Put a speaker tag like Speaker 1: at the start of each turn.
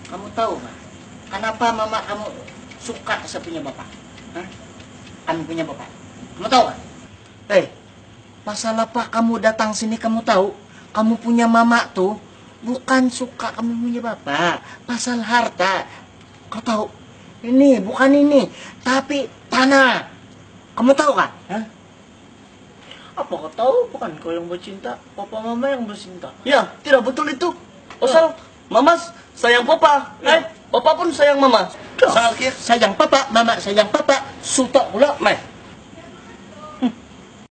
Speaker 1: Kamu tahu nggak? Kenapa mama kamu suka saya punya bapak? Hah? Kami punya bapak. Kamu tahu nggak? Masalah pak kamu datang sini kamu tahu? Kamu punya mama tuh bukan suka kamu punya bapak. Pasal harta. Kau tahu? Ini bukan ini, tapi tanah. Kamu tahu kan? Hah?
Speaker 2: Apa kau tahu? Bukan kau yang bercinta, papa mama yang bercinta.
Speaker 3: Ya, tidak betul itu. Asal mama sayang papa, papa pun sayang mama.
Speaker 1: Sayang papa, mama sayang papa, sutok pula, meh.